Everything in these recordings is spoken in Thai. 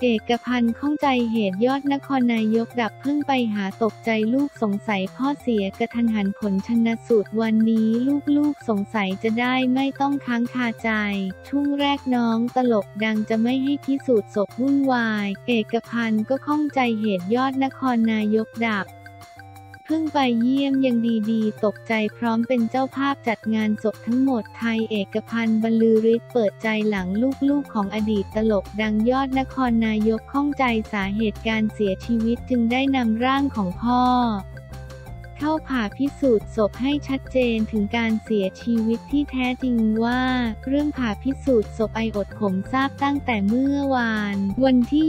เอกพันธ์ข้องใจเหตุยอดนครนายกดับเพิ่งไปหาตกใจลูกสงสัยพ่อเสียกระทันหันผลชันสูตรวันนี้ลูกสงสัยจะได้ไม่ต้องค้างคาใจช่วงแรกน้องตลกดังจะไม่ให้พิสูจน์ศพวุ่นวายเอกพันธ์ก็ข้องใจเหตุยอดนครนายกดับเพิ่งไปเยี่ยมยังดีๆตกใจพร้อมเป็นเจ้าภาพจัดงานศพทั้งหมดไทยเอกพันธ์บรรลือฤทธิ์เปิดใจหลังลูกๆของอดีตตลกดังยอดนครนายกข้องใจสาเหตุการเสียชีวิตจึงได้นำร่างของพ่อเข้าผ่าพิสูจน์ศพให้ชัดเจนถึงการเสียชีวิตที่แท้จริงว่าเรื่องผ่าพิสูจน์ศพผมทราบตั้งแต่เมื่อวันที่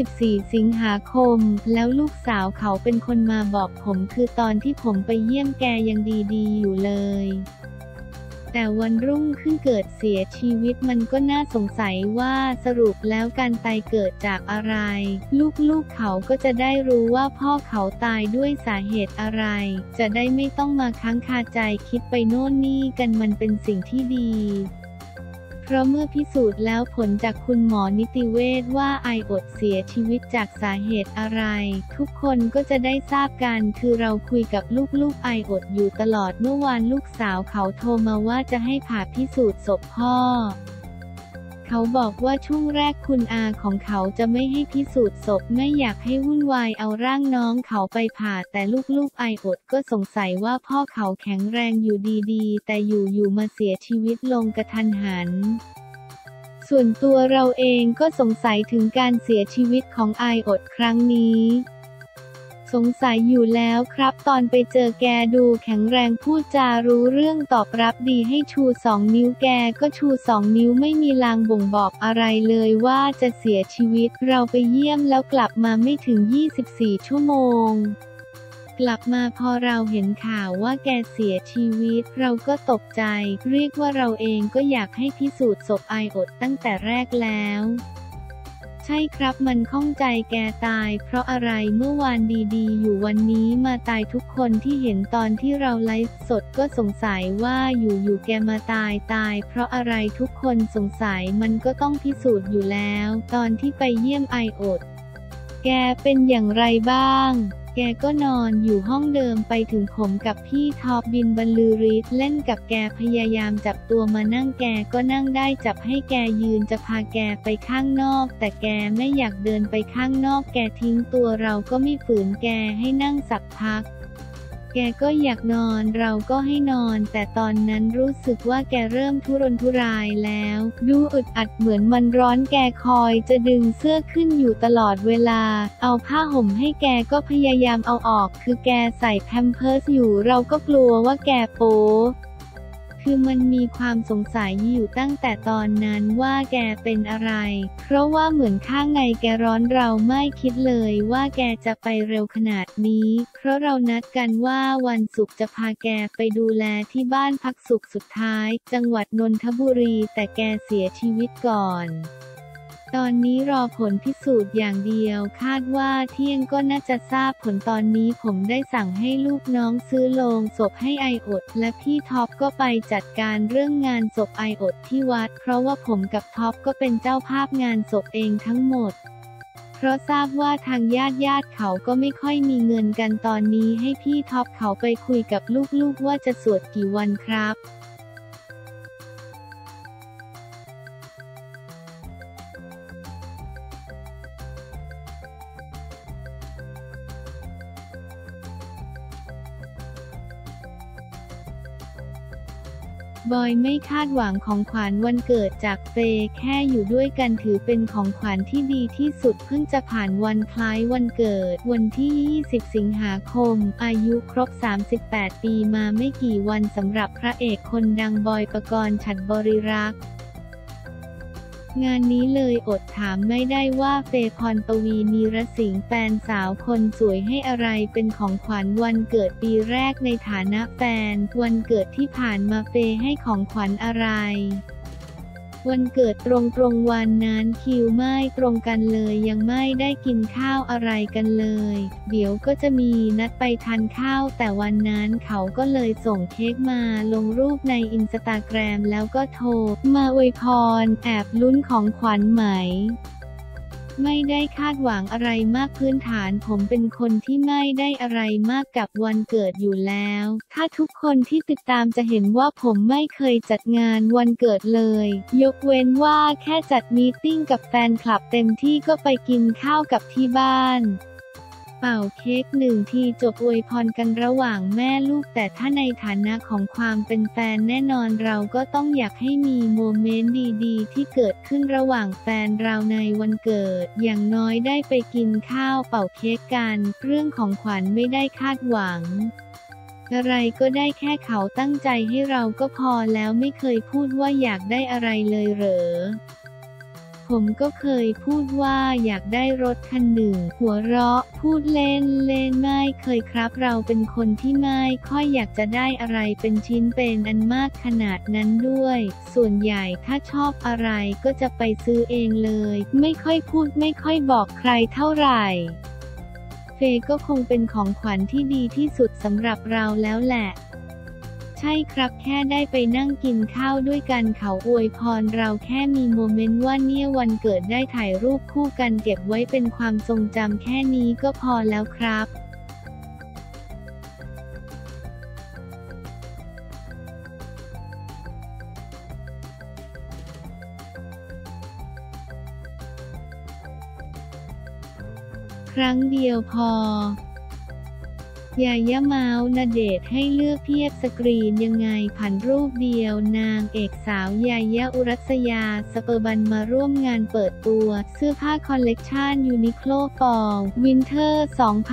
24 สิงหาคมแล้วลูกสาวเขาเป็นคนมาบอกผมคือตอนที่ผมไปเยี่ยมแกยังดีๆอยู่เลยแต่วันรุ่งขึ้นเกิดเสียชีวิตมันก็น่าสงสัยว่าสรุปแล้วการตายเกิดจากอะไรลูกเขาก็จะได้รู้ว่าพ่อเขาตายด้วยสาเหตุอะไรจะได้ไม่ต้องมาค้างคาใจคิดไปโน่นนี่กันมันเป็นสิ่งที่ดีเพราะเมื่อพิสูจน์แล้วผลจากคุณหมอนิติเวชว่าเสียชีวิตจากสาเหตุอะไรทุกคนก็จะได้ทราบกันคือเราคุยกับลูกอยู่ตลอดเมื่อวานลูกสาวเขาโทรมาว่าจะให้ผ่าพิสูจน์ศพพ่อเขาบอกว่าช่วงแรกคุณอาของเขาจะไม่ให้พิสูจน์ศพไม่อยากให้วุ่นวายเอาร่างน้องเขาไปผ่าแต่ลูกก็สงสัยว่าพ่อเขาแข็งแรงอยู่ดีๆแต่อยู่มาเสียชีวิตลงกระทันหันส่วนตัวเราเองก็สงสัยถึงการเสียชีวิตของครั้งนี้สงสัยอยู่แล้วครับตอนไปเจอแกดูแข็งแรงพูดจารู้เรื่องตอบรับดีให้ชู2 นิ้วแกก็ชู2 นิ้วไม่มีลางบ่งบอกอะไรเลยว่าจะเสียชีวิตเราไปเยี่ยมแล้วกลับมาไม่ถึง24 ชั่วโมงกลับมาพอเราเห็นข่าวว่าแกเสียชีวิตเราก็ตกใจเรียกว่าเราเองก็อยากให้พิสูจน์ศพตั้งแต่แรกแล้วใช่ครับมันข้องใจแกตายเพราะอะไรเมื่อวานดีๆอยู่วันนี้มาตายทุกคนที่เห็นตอนที่เราไลฟ์สดก็สงสัยว่าอยู่แกมาตายเพราะอะไรทุกคนสงสัยมันก็ต้องพิสูจน์อยู่แล้วตอนที่ไปเยี่ยมแกเป็นอย่างไรบ้างแกก็นอนอยู่ห้องเดิมไปถึงผมกับพี่ท็อปบินบรรลือฤทธิ์เล่นกับแกพยายามจับตัวมานั่งแกก็นั่งได้จับให้แกยืนจะพาแกไปข้างนอกแต่แกไม่อยากเดินไปข้างนอกแกทิ้งตัวเราก็ไม่ฝืนแกให้นั่งสักพักแกก็อยากนอนเราก็ให้นอนแต่ตอนนั้นรู้สึกว่าแกเริ่มทุรนทุรายแล้วดูอึดอัดเหมือนมันร้อนแกคอยจะดึงเสื้อขึ้นอยู่ตลอดเวลาเอาผ้าห่มให้แกก็พยายามเอาออกคือแกใส่แพมเพิร์สอยู่เราก็กลัวว่าแกโป๊คือมันมีความสงสัยอยู่ตั้งแต่ตอนนั้นว่าแกเป็นอะไรเพราะว่าเหมือนข้างในแกร้อนเราไม่คิดเลยว่าแกจะไปเร็วขนาดนี้เพราะเรานัดกันว่าวันศุกร์จะพาแกไปดูแลที่บ้านพักสุขสุดท้ายจังหวัดนนทบุรีแต่แกเสียชีวิตก่อนตอนนี้รอผลพิสูจน์อย่างเดียวคาดว่าเที่ยงก็น่าจะทราบผลตอนนี้ผมได้สั่งให้ลูกน้องซื้อโลงศพให้และพี่ท็อปก็ไปจัดการเรื่องงานศพที่วัดเพราะว่าผมกับท็อปก็เป็นเจ้าภาพงานศพเองทั้งหมดเพราะทราบว่าทางญาติเขาก็ไม่ค่อยมีเงินกันตอนนี้ให้พี่ท็อปเขาไปคุยกับลูกๆว่าจะสวดกี่วันครับบอยไม่คาดหวังของขวัญวันเกิดจากเฟย์แค่อยู่ด้วยกันถือเป็นของขวัญที่ดีที่สุดเพิ่งจะผ่านวันคล้ายวันเกิดวันที่ 20 สิงหาคมอายุครบ 38 ปีมาไม่กี่วันสำหรับพระเอกคนดังบอยปกรณ์ ฉัตรบริรักษ์งานนี้เลยอดถามไม่ได้ว่าเฟย์พรปวีณีรสิงห์แฟนสาวคนสวยให้อะไรเป็นของขวัญวันเกิดปีแรกในฐานะแฟนวันเกิดที่ผ่านมาเฟย์ให้ของขวัญอะไร วันเกิดตรงวันนั้นคิวไม่ตรงกันเลยยังไม่ได้กินข้าวอะไรกันเลยเดี๋ยวก็จะมีนัดไปทานข้าวแต่วันนั้นเขาก็เลยส่งเค้กมาลงรูปในอินสตาแกรมแล้วก็โทรมาอวยพรแอบลุ้นของขวัญไหมไม่ได้คาดหวังอะไรมากพื้นฐานผมเป็นคนที่ไม่ได้อะไรมากกับวันเกิดอยู่แล้วถ้าทุกคนที่ติดตามจะเห็นว่าผมไม่เคยจัดงานวันเกิดเลยยกเว้นว่าแค่จัดมีตติ้งกับแฟนคลับเต็มที่ก็ไปกินข้าวกับที่บ้านเป่าเค้ก1 ทีจบอวยพรกันระหว่างแม่ลูกแต่ถ้าในฐานะของความเป็นแฟนแน่นอนเราก็ต้องอยากให้มีโมเมนต์ดีๆที่เกิดขึ้นระหว่างแฟนเราในวันเกิดอย่างน้อยได้ไปกินข้าวเป่าเค้กกันเรื่องของขวัญไม่ได้คาดหวังอะไรก็ได้แค่เขาตั้งใจให้เราก็พอแล้วไม่เคยพูดว่าอยากได้อะไรเลยเหรอผมก็เคยพูดว่าอยากได้รถคันหนึ่งหัวเราะพูดเล่นไม่เคยครับเราเป็นคนที่ไม่ค่อยอยากจะได้อะไรเป็นชิ้นเป็นอันมากขนาดนั้นด้วยส่วนใหญ่ถ้าชอบอะไรก็จะไปซื้อเองเลยไม่ค่อยพูดไม่ค่อยบอกใครเท่าไหร่เฟย์ก็คงเป็นของขวัญที่ดีที่สุดสำหรับเราแล้วแหละใช่ครับแค่ได้ไปนั่งกินข้าวด้วยกันเขาอวยพรเราแค่มีโมเมนต์ว่าเนี่ยวันเกิดได้ถ่ายรูปคู่กันเก็บไว้เป็นความทรงจำแค่นี้ก็พอแล้วครับครั้งเดียวพอยายาเมาส์ณเดชน์ให้เลือกเพียบสกรีนยังไงผันรูปเดียวนางเอกสาวยายาอุรัสยาสเปอร์บันมาร่วมงานเปิดตัวเสื้อผ้าคอลเลกชันยูนิโคลฟอลวินเทอร์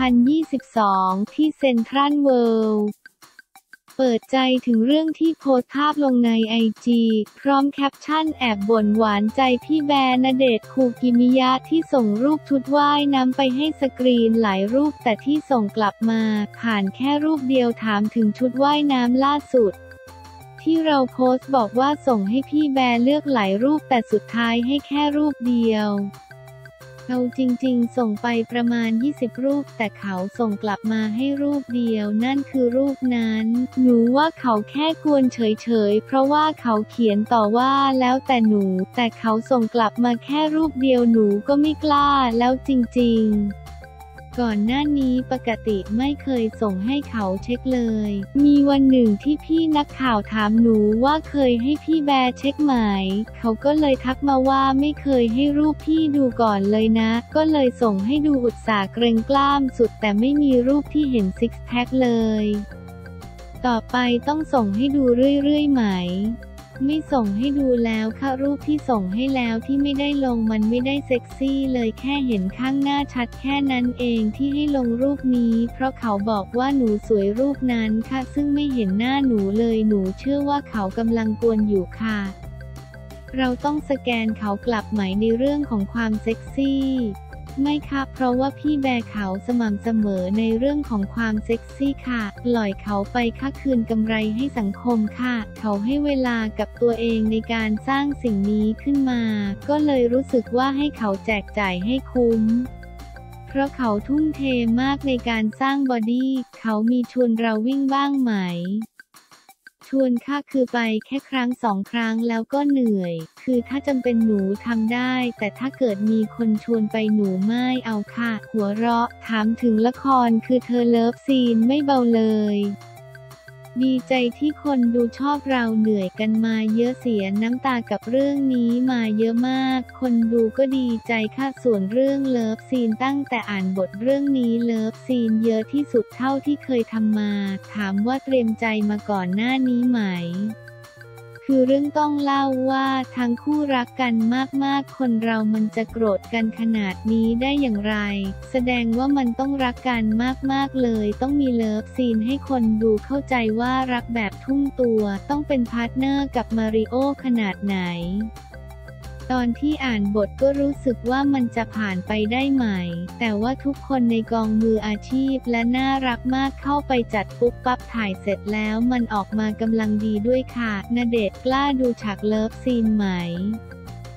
2022 ที่เซ็นทรัลเวิลด์เปิดใจถึงเรื่องที่โพสต์ภาพลงในไอจีพร้อมแคปชั่นแอบบ่นหวานใจพี่แบร์ณเดชน์คูกิมิยะที่ส่งรูปชุดว่ายน้ำไปให้สกรีนหลายรูปแต่ที่ส่งกลับมาผ่านแค่รูปเดียวถามถึงชุดว่ายน้ำล่าสุดที่เราโพสต์บอกว่าส่งให้พี่แบร์เลือกหลายรูปแต่สุดท้ายให้แค่รูปเดียวเราจริงๆส่งไปประมาณ20รูปแต่เขาส่งกลับมาให้รูปเดียวนั่นคือรูปนั้นหนูว่าเขาแค่กวนเฉยๆเพราะว่าเขาเขียนต่อว่าแล้วแต่หนูแต่เขาส่งกลับมาแค่รูปเดียวหนูก็ไม่กล้าแล้วจริงๆก่อนหน้านี้ปกติไม่เคยส่งให้เขาเช็คเลยมีวันหนึ่งที่พี่นักข่าวถามหนูว่าเคยให้พี่แบร์เช็คไหมเขาก็เลยทักมาว่าไม่เคยให้รูปพี่ดูก่อนเลยนะก็เลยส่งให้ดูอุตส่าห์เกรงกล้ามสุดแต่ไม่มีรูปที่เห็นซิกแพคเลยต่อไปต้องส่งให้ดูเรื่อยๆไหมไม่ส่งให้ดูแล้วค่ะรูปที่ส่งให้แล้วที่ไม่ได้ลงมันไม่ได้เซ็กซี่เลยแค่เห็นข้างหน้าชัดแค่นั้นเองที่ให้ลงรูปนี้เพราะเขาบอกว่าหนูสวยรูปนั้นค่ะซึ่งไม่เห็นหน้าหนูเลยหนูเชื่อว่าเขากำลังกวนอยู่ค่ะเราต้องสแกนเขากลับไหมในเรื่องของความเซ็กซี่ไม่ค่ะเพราะว่าพี่แบร์เขาสม่ำเสมอในเรื่องของความเซ็กซี่ค่ะปล่อยเขาไปค่ะคืนกำไรให้สังคมค่ะเขาให้เวลากับตัวเองในการสร้างสิ่งนี้ขึ้นมาก็เลยรู้สึกว่าให้เขาแจกจ่ายให้คุ้มเพราะเขาทุ่มเทมากในการสร้างบอดี้เขามีชวนเราวิ่งบ้างไหมชวนค่ะคือไปแค่ครั้ง2 ครั้งแล้วก็เหนื่อยคือถ้าจำเป็นหนูทำได้แต่ถ้าเกิดมีคนชวนไปหนูไม่เอาค่ะหัวเราะถามถึงละครคือเธอเลิฟซีนไม่เบาเลยดีใจที่คนดูชอบเราเหนื่อยกันมาเยอะเสียน้ำตากับเรื่องนี้มาเยอะมากคนดูก็ดีใจค่ะส่วนเรื่องเลิฟซีนตั้งแต่อ่านบทเรื่องนี้เลิฟซีนเยอะที่สุดเท่าที่เคยทำมาถามว่าเตรียมใจมาก่อนหน้านี้ไหมคือเรื่องต้องเล่าว่าทั้งคู่รักกันมากๆคนเรามันจะโกรธกันขนาดนี้ได้อย่างไรแสดงว่ามันต้องรักกันมากๆเลยต้องมีเลิฟซีนให้คนดูเข้าใจว่ารักแบบทุ่มตัวต้องเป็นพาร์ทเนอร์กับมาริโอขนาดไหนตอนที่อ่านบทก็รู้สึกว่ามันจะผ่านไปได้ไหมแต่ว่าทุกคนในกองมืออาชีพและน่ารักมากเข้าไปจัดปุ๊บปั๊บถ่ายเสร็จแล้วมันออกมากำลังดีด้วยค่ะณเดชน์กล้าดูฉากเลิฟซีนไหม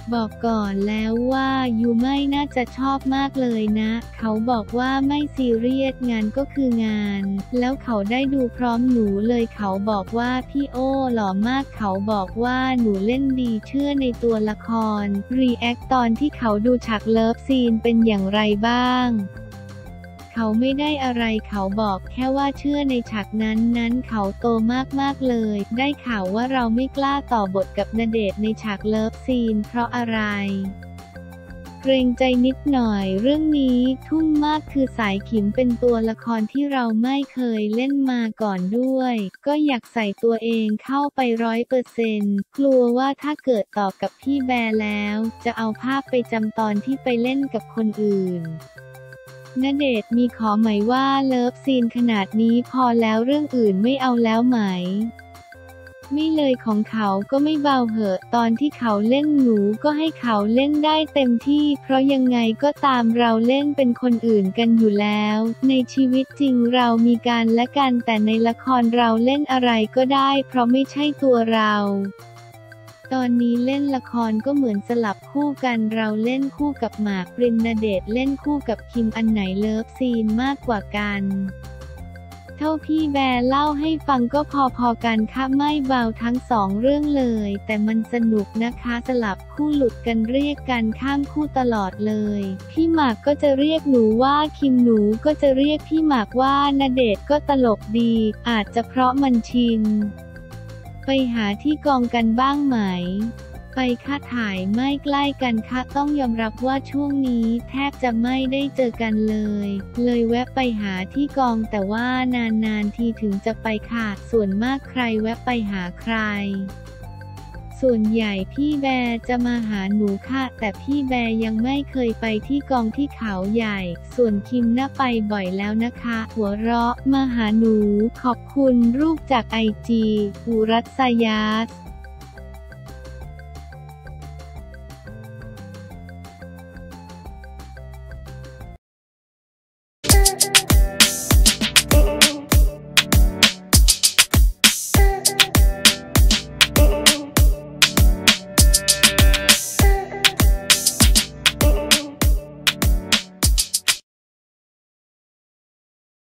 บอกก่อนแล้วว่ายูไม่น่าจะชอบมากเลยนะเขาบอกว่าไม่ซีเรียสงานก็คืองานแล้วเขาได้ดูพร้อมหนูเลยเขาบอกว่าพี่โอ้หล่อมากเขาบอกว่าหนูเล่นดีเชื่อในตัวละครรีแอคตอนที่เขาดูฉากเลิฟซีนเป็นอย่างไรบ้างเขาไม่ได้อะไรเขาบอกแค่ว่าเชื่อในฉากนั้นเขาโตมากๆเลยได้ข่าวว่าเราไม่กล้าต่อบทกับณเดชน์ในฉากเลิฟซีนเพราะอะไรเกรงใจนิดหน่อยเรื่องนี้ทุ่มมากคือสายขิมเป็นตัวละครที่เราไม่เคยเล่นมาก่อนด้วยก็อยากใส่ตัวเองเข้าไป100%กลัวว่าถ้าเกิดต่อกับพี่แบร์แล้วจะเอาภาพไปจำตอนที่ไปเล่นกับคนอื่นณเดชน์มีขอไหมว่าเลิฟซีนขนาดนี้พอแล้วเรื่องอื่นไม่เอาแล้วไหมไม่เลยของเขาก็ไม่เบาเหอะตอนที่เขาเล่นหนูก็ให้เขาเล่นได้เต็มที่เพราะยังไงก็ตามเราเล่นเป็นคนอื่นกันอยู่แล้วในชีวิตจริงเรามีกันและกันแต่ในละครเราเล่นอะไรก็ได้เพราะไม่ใช่ตัวเราตอนนี้เล่นละครก็เหมือนสลับคู่กันเราเล่นคู่กับหมากปรินณเดชน์เล่นคู่กับคิมอันไหนเลิฟซีนมากกว่ากันเท่าพี่แบร์เล่าให้ฟังก็พอๆกันค่ะไม่เบาทั้ง2เรื่องเลยแต่มันสนุกนะคะสลับคู่หลุดกันเรียกกันข้ามคู่ตลอดเลยพี่หมากก็จะเรียกหนูว่าคิมหนูก็จะเรียกพี่หมากว่าณเดชน์ก็ตลกดีอาจจะเพราะมันชินไปหาที่กองกันบ้างไหมไปค่ะถ่ายไม่ใกล้กันค่ะต้องยอมรับว่าช่วงนี้แทบจะไม่ได้เจอกันเลยแวะไปหาที่กองแต่ว่านานๆทีถึงจะไปค่ะส่วนมากใครแวะไปหาใครส่วนใหญ่พี่แบร์จะมาหาหนูค่ะแต่พี่แบร์ยังไม่เคยไปที่กองที่เขาใหญ่ส่วนคิมน่ะไปบ่อยแล้วนะคะหัวเราะมาหาหนูขอบคุณรูปจากIG อุรัสยาส